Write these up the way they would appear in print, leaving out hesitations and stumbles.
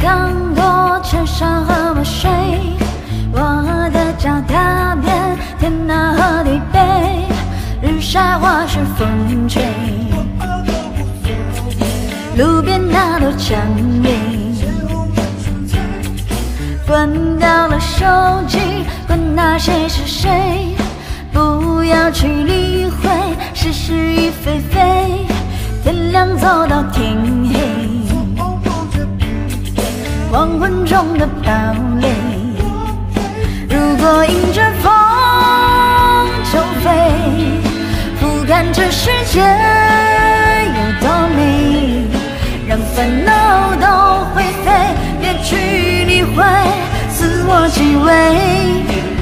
淌过千山和万水，我的脚踏遍天南和地北，日晒花时风吹，路边那朵蔷薇，关掉了手机，管那谁是谁，不要去理会是是与非非，天亮走到天黑，黄昏中的堡垒，如果迎着风就飞，俯瞰这世界有多美，让烦恼都灰飞，别去理会自我极微。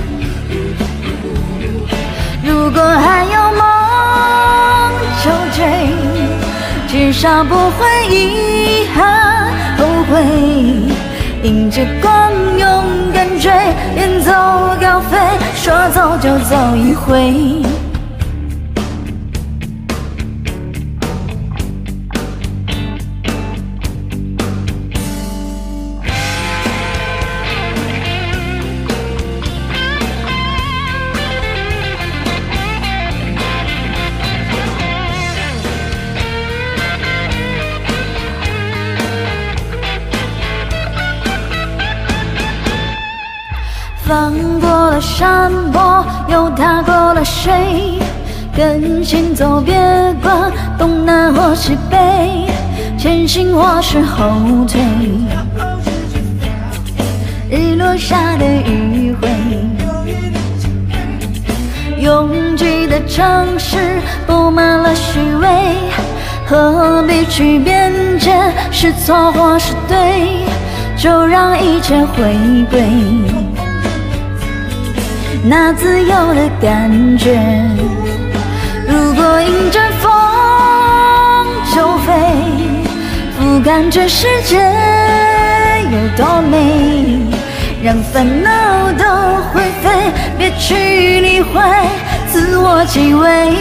如果还有梦就追，至少不会遗憾后悔，迎着光勇敢追，远走高飞，说走就走一回。翻过了山坡，又踏过了水，跟行走别管东南或西北，前行或是后退，日落下的余晖，拥挤的城市布满了虚伪，何必去辩解是错或是对，就让一切回归那自由的感觉。如果迎着风就飞，俯瞰这世界有多美，让烦恼都灰飞，别去理会自我极微。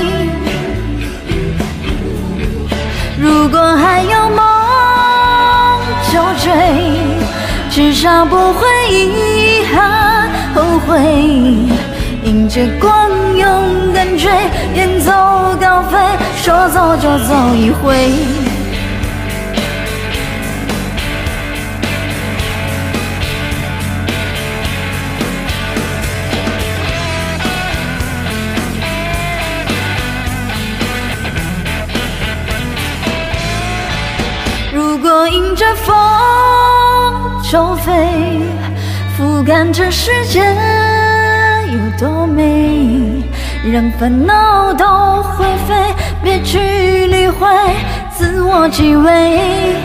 如果还有梦就追，至少不会遗憾后悔，迎着光勇敢追，远走高飞，说走就走一回。如果迎着风就飞，俯瞰这世界有多美，让烦恼都灰飞，别去理会自我极微。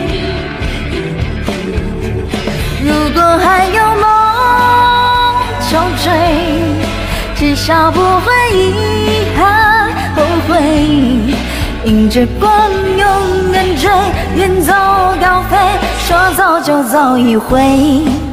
如果还有梦就追，至少不会遗憾后悔，迎着光勇敢追，远走高飞，说走就走一回。